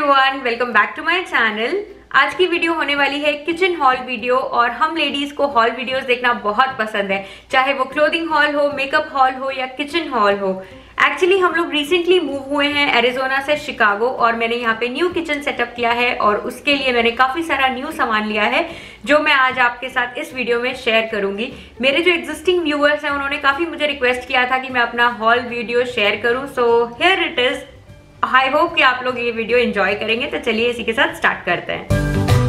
Everyone, welcome back to my channel. आज की video होने वाली है किचन हॉल वीडियो और हम लेडीज को हॉल वीडियोस देखना बहुत पसंद है, चाहे वो क्लोथिंग हॉल हो, मेकअप हॉल हो या किचन हॉल हो। एक्चुअली हम लोग रिसेंटली मूव हुए हैं एरिजोना से शिकागो और मैंने यहाँ पे न्यू किचन सेटअप किया है और उसके लिए मैंने काफी सारा न्यू सामान लिया है जो मैं आज आपके साथ इस वीडियो में शेयर करूंगी। मेरे जो एग्जिस्टिंग व्यूअर्स हैं उन्होंने काफी मुझे रिक्वेस्ट किया था कि मैं अपना हॉल वीडियो शेयर करूं, so here it is. I hope कि आप लोग ये वीडियो एंजॉय करेंगे। तो चलिए इसी के साथ स्टार्ट करते हैं।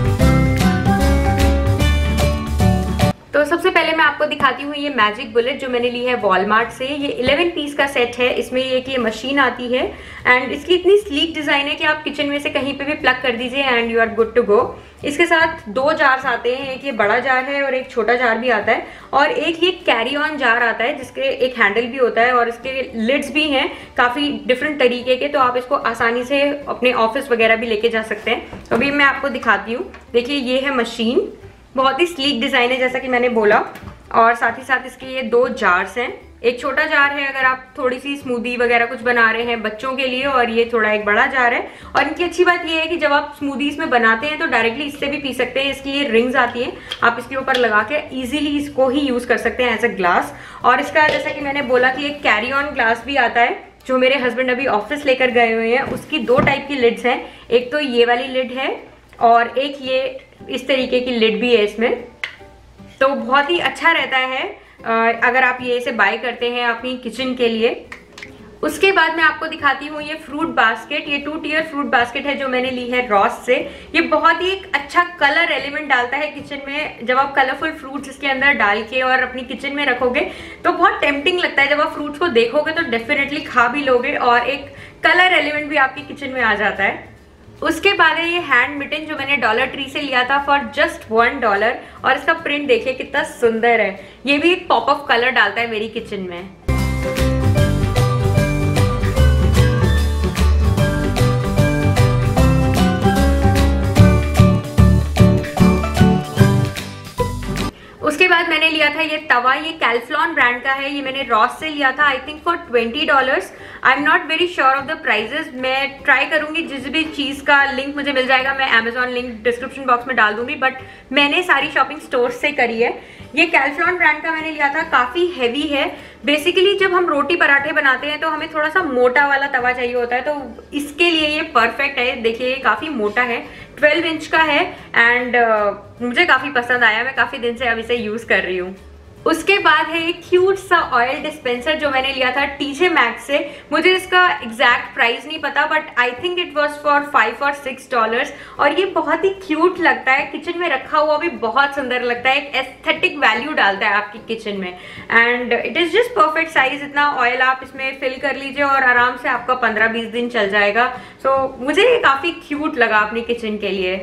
तो सबसे पहले मैं आपको दिखाती हूँ ये मैजिक बुलेट जो मैंने ली है वॉलमार्ट से। ये 11 पीस का सेट है। इसमें ये मशीन आती है एंड इसकी इतनी स्लीक डिजाइन है कि आप किचन में से कहीं पे भी प्लग कर दीजिए and you are good to go. इसके साथ दो जार्स आते हैं, एक ये बड़ा जार है और एक छोटा जार भी आता है और एक ये कैरी ऑन जार आता है जिसके एक हैंडल भी होता है और इसके लिड्स भी हैं काफी डिफरेंट तरीके के, तो आप इसको आसानी से अपने ऑफिस वगैरह भी लेके जा सकते हैं। तो अभी मैं आपको दिखाती हूँ। देखिए ये है मशीन, बहुत ही स्लीक डिजाइन है जैसा कि मैंने बोला, और साथ ही साथ इसके ये दो जार्स हैं। एक छोटा जार है अगर आप थोड़ी सी स्मूदी वगैरह कुछ बना रहे हैं बच्चों के लिए, और ये थोड़ा एक बड़ा जार है। और इनकी अच्छी बात ये है कि जब आप स्मूदी इसमें बनाते हैं तो डायरेक्टली इससे भी पी सकते हैं। इसकी ये रिंग्स आती है, आप इसके ऊपर लगा के इजीली इसको ही यूज कर सकते हैं एज अ ग्लास। और इसका जैसा कि मैंने बोला कि एक कैरी ऑन ग्लास भी आता है जो मेरे हस्बैंड अभी ऑफिस लेकर गए हुए हैं। उसकी दो टाइप की लिड्स हैं, एक तो ये वाली लिड है और एक ये इस तरीके की लिड भी है इसमें। तो बहुत ही अच्छा रहता है अगर आप ये इसे बाय करते हैं अपनी किचन के लिए। उसके बाद मैं आपको दिखाती हूँ ये फ्रूट बास्केट। ये 2 टियर फ्रूट बास्केट है जो मैंने ली है रॉस से। ये बहुत ही एक अच्छा कलर एलिमेंट डालता है किचन में। जब आप कलरफुल फ्रूट्स इसके अंदर डाल के और अपनी किचन में रखोगे तो बहुत टेम्पटिंग लगता है। जब आप फ्रूट्स को देखोगे तो डेफिनेटली खा भी लोगे और एक कलर एलिमेंट भी आपकी किचन में आ जाता है। उसके बाद है ये हैंड मिटन जो मैंने डॉलर ट्री से लिया था फॉर जस्ट $1 और इसका प्रिंट देखिए कितना सुंदर है। ये भी एक पॉप अप कलर डालता है मेरी किचन में। उसके बाद मैंने लिया था ये तवा। ये कैल्फ्लॉन ब्रांड का है। ये मैंने रॉस से लिया था I think for $20। I am not very sure of the prices. मैं ट्राई करूंगी, जिस भी चीज का लिंक मुझे मिल जाएगा मैं अमेजॉन लिंक डिस्क्रिप्शन बॉक्स में डाल दूंगी, बट मैंने सारी शॉपिंग स्टोर से करी है। ये कैल्फ्लॉन ब्रांड का मैंने लिया था, काफी हैवी है। बेसिकली जब हम रोटी पराठे बनाते हैं तो हमें थोड़ा सा मोटा वाला तवा चाहिए होता है, तो इसके लिए ये परफेक्ट है। देखिए ये काफी मोटा है, 12 इंच का है एंड मुझे काफी पसंद आया। मैं काफी दिन से अब इसे यूज कर रही हूँ। उसके बाद है एक क्यूट सा ऑयल डिस्पेंसर जो मैंने लिया था TJ Maxx से। मुझे इसका एग्जैक्ट प्राइस नहीं पता but I think it was for $5 or $6 और ये बहुत ही क्यूट लगता है। किचन में रखा हुआ भी बहुत सुंदर लगता है, एक एस्थेटिक वैल्यू डालता है आपकी किचन में and it is just perfect size. इतना ऑयल आप इसमें फिल कर लीजिए और आराम से आपका 15-20 दिन चल जाएगा। सो मुझे ये काफी क्यूट लगा अपनी किचन के लिए।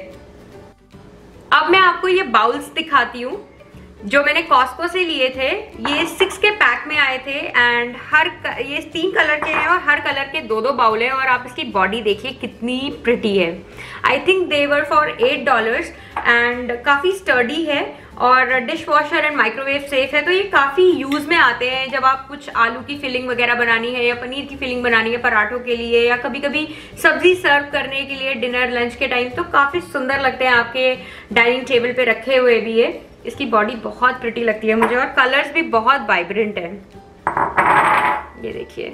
अब मैं आपको ये बाउल्स दिखाती हूँ जो मैंने कॉस्को से लिए थे। ये 6 के पैक में आए थे एंड ये 3 कलर के हैं और हर कलर के 2-2 बाउल हैं और आप इसकी बॉडी देखिए कितनी प्रिटी है। I think they were for $8 and काफ़ी स्टर्डी है और dishwasher and microwave safe है। तो ये काफ़ी यूज़ में आते हैं जब आप कुछ आलू की फिलिंग वगैरह बनानी है या पनीर की फिलिंग बनानी है पराठों के लिए, या कभी कभी सब्जी सर्व करने के लिए डिनर लंच के टाइम। तो काफ़ी सुंदर लगते हैं आपके डाइनिंग टेबल पे रखे हुए भी ये। इसकी बॉडी बहुत प्रिटी लगती है मुझे और कलर्स भी बहुत वाइब्रेंट है। ये देखिए।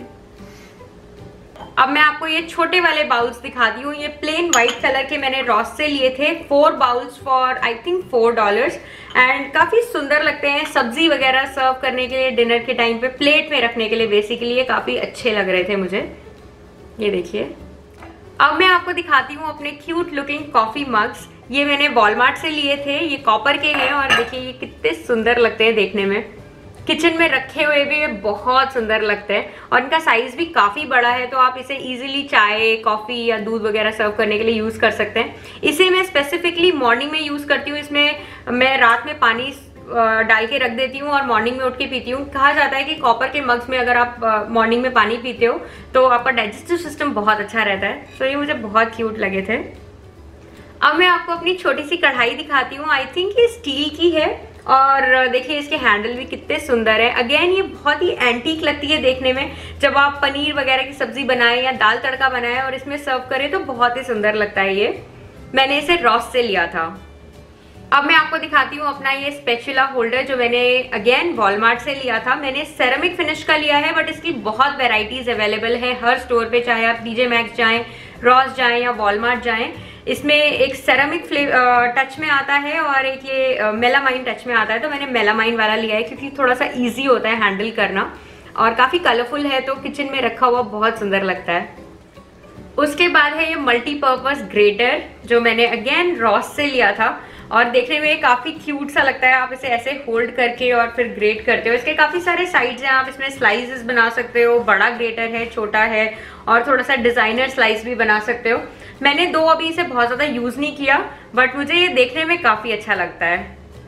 अब मैं आपको ये छोटे वाले बाउल्स दिखाती हूँ। ये प्लेन व्हाइट कलर के मैंने रॉस से लिए थे। 4 bowls for I think $4 and काफी सुंदर लगते हैं सब्जी वगैरह सर्व करने के लिए डिनर के टाइम पे, प्लेट में रखने के लिए। बेसिकली ये काफी अच्छे लग रहे थे मुझे। ये देखिए। अब मैं आपको दिखाती हूँ अपने क्यूट लुकिंग कॉफी मग्स। ये मैंने वॉलमार्ट से लिए थे। ये कॉपर के हैं और देखिए ये कितने सुंदर लगते हैं देखने में। किचन में रखे हुए भी ये बहुत सुंदर लगते हैं और इनका साइज भी काफी बड़ा है, तो आप इसे इजीली चाय, कॉफी या दूध वगैरह सर्व करने के लिए यूज कर सकते हैं। इसे मैं स्पेसिफिकली मॉर्निंग में यूज करती हूँ। इसमें मैं रात में पानी डाल के रख देती हूँ और मॉर्निंग में उठ के पीती हूँ। कहा जाता है कि कॉपर के मग्स में अगर आप मॉर्निंग में पानी पीते हो तो आपका डाइजेस्टिव सिस्टम बहुत अच्छा रहता है। तो ये मुझे बहुत क्यूट लगे थे। अब मैं आपको अपनी छोटी सी कढ़ाई दिखाती हूँ। आई थिंक ये स्टील की है और देखिए इसके हैंडल भी कितने सुंदर है। अगेन ये बहुत ही एंटीक लगती है देखने में, जब आप पनीर वगैरह की सब्जी बनाए या दाल तड़का बनाए और इसमें सर्व करें तो बहुत ही सुंदर लगता है ये। मैंने इसे रॉस से लिया था। अब मैं आपको दिखाती हूँ अपना ये स्पैचुला होल्डर जो मैंने अगेन वॉलमार्ट से लिया था। मैंने सेरेमिक फिनिश का लिया है, बट इसकी बहुत वेराइटीज अवेलेबल है हर स्टोर पे, चाहे आप TJ Maxx जाएं, रॉस जाएं या वॉलमार्ट जाएं। इसमें एक सेरेमिक टच में आता है और एक ये मेलामाइन टच में आता है, तो मैंने मेलामाइन वाला लिया है क्योंकि थोड़ा सा ईजी होता है हैंडल करना और काफ़ी कलरफुल है, तो किचन में रखा हुआ बहुत सुंदर लगता है। उसके बाद है ये मल्टीपर्पज ग्रेटर जो मैंने अगेन रॉस से लिया था और देखने में काफ़ी क्यूट सा लगता है। आप इसे ऐसे होल्ड करके और फिर ग्रेट करते हो। इसके काफ़ी सारे साइड्स हैं, आप इसमें स्लाइसेस बना सकते हो, बड़ा ग्रेटर है, छोटा है और थोड़ा सा डिज़ाइनर स्लाइस भी बना सकते हो। मैंने दो अभी इसे बहुत ज़्यादा यूज़ नहीं किया, बट मुझे ये देखने में काफ़ी अच्छा लगता है।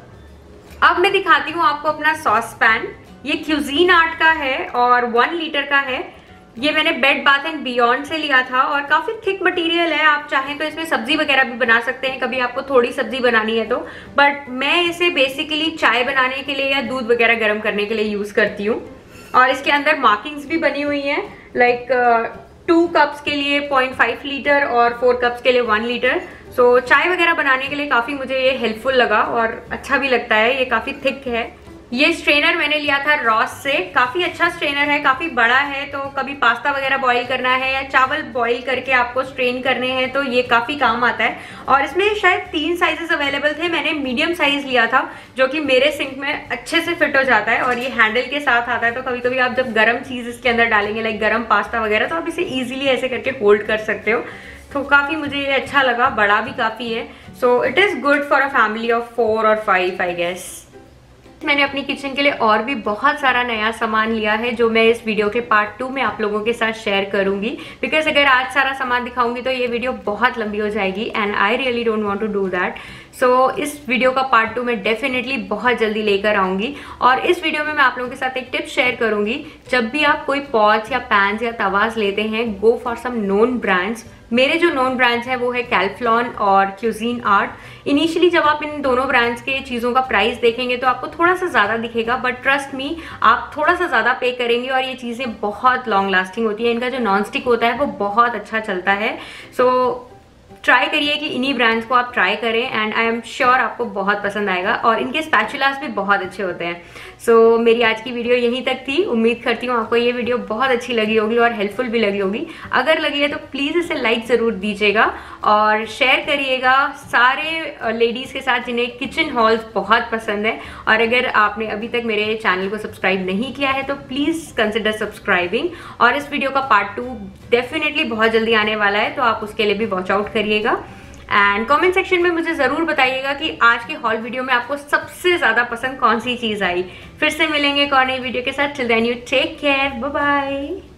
अब मैं दिखाती हूँ आपको अपना सॉस पैन। ये क्यूजीन आर्ट का है और 1 लीटर का है। ये मैंने बेड बाथ एंड बियॉन्ड से लिया था और काफी थिक मटेरियल है। आप चाहें तो इसमें सब्जी वगैरह भी बना सकते हैं, कभी आपको थोड़ी सब्जी बनानी है तो। बट मैं इसे बेसिकली चाय बनाने के लिए या दूध वगैरह गर्म करने के लिए यूज करती हूँ। और इसके अंदर मार्किंग्स भी बनी हुई हैं, लाइक 2 कप्स के लिए 0.5 लीटर और 4 कप्स के लिए 1 लीटर। सो चाय वगैरह बनाने के लिए काफी मुझे ये हेल्पफुल लगा और अच्छा भी लगता है। ये काफी थिक है। ये स्ट्रेनर मैंने लिया था रॉस से, काफी अच्छा स्ट्रेनर है, काफी बड़ा है, तो कभी पास्ता वगैरह बॉईल करना है या चावल बॉईल करके आपको स्ट्रेन करने हैं तो ये काफी काम आता है। और इसमें शायद 3 साइजेस अवेलेबल थे, मैंने मीडियम साइज लिया था जो कि मेरे सिंक में अच्छे से फिट हो जाता है और ये हैंडल के साथ आता है। तो कभी कभी आप जब गर्म चीज इसके अंदर डालेंगे, लाइक गर्म पास्ता वगैरह, तो आप इसे ईजिली ऐसे करके होल्ड कर सकते हो। तो काफी मुझे ये अच्छा लगा, बड़ा भी काफी है। So it is good for a family of 4 और 5 आई गेस। मैंने अपनी किचन के लिए और भी बहुत सारा नया सामान लिया है जो मैं इस वीडियो के पार्ट 2 में आप लोगों के साथ शेयर करूंगी, बिकॉज अगर आज सारा सामान दिखाऊंगी तो ये वीडियो बहुत लंबी हो जाएगी and I really don't want to do that. So इस वीडियो का पार्ट 2 में डेफिनेटली बहुत जल्दी लेकर आऊंगी। और इस वीडियो में मैं आप लोगों के साथ एक टिप शेयर करूंगी, जब भी आप कोई पॉट्स या पैन्स या तवाज लेते हैं, go for some known brands. मेरे जो नोन ब्रांड्स है वो है कैल्फलॉन और क्यूजीन आर्ट। इनिशियली जब आप इन दोनों ब्रांड्स के चीज़ों का प्राइस देखेंगे तो आपको थोड़ा सा ज़्यादा दिखेगा, बट ट्रस्ट मी आप थोड़ा सा ज़्यादा पे करेंगे और ये चीज़ें बहुत लॉन्ग लास्टिंग होती है। इनका जो नॉन स्टिक होता है वो बहुत अच्छा चलता है। सो ट्राई करिए कि इन्हीं ब्रांड्स को आप ट्राई करें एंड आई एम श्योर आपको बहुत पसंद आएगा। और इनके स्पैचुलास भी बहुत अच्छे होते हैं। सो मेरी आज की वीडियो यहीं तक थी। उम्मीद करती हूँ आपको ये वीडियो बहुत अच्छी लगी होगी और हेल्पफुल भी लगी होगी। अगर लगी है तो प्लीज़ इसे लाइक ज़रूर दीजिएगा और शेयर करिएगा सारे लेडीज़ के साथ जिन्हें किचन हॉल्स बहुत पसंद है। और अगर आपने अभी तक मेरे चैनल को सब्सक्राइब नहीं किया है तो प्लीज़ कंसिडर सब्सक्राइबिंग। और इस वीडियो का पार्ट 2 डेफिनेटली बहुत जल्दी आने वाला है, तो आप उसके लिए भी वॉच आउट करिएगा। एंड कमेंट सेक्शन में मुझे जरूर बताइएगा कि आज के हॉल वीडियो में आपको सबसे ज्यादा पसंद कौन सी चीज आई। फिर से मिलेंगे एक और नई वीडियो के साथ। Till then you take care, bye bye.